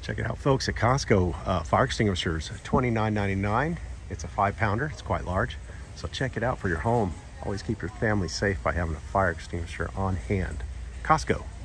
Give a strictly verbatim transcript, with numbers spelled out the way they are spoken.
Check it out, folks, at Costco. Uh, fire extinguishers, twenty-nine ninety-nine. It's a five pounder. It's quite large. So check it out for your home. Always keep your family safe by having a fire extinguisher on hand. Costco.